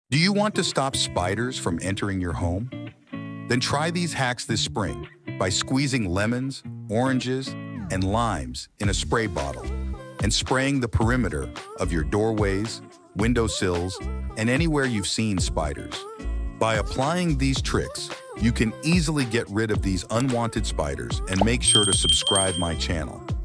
Do you want to stop spiders from entering your home? Then try these hacks this spring by squeezing lemons, oranges, and limes in a spray bottle and spraying the perimeter of your doorways, windowsills, and anywhere you've seen spiders. By applying these tricks, you can easily get rid of these unwanted spiders, and make sure to subscribe my channel.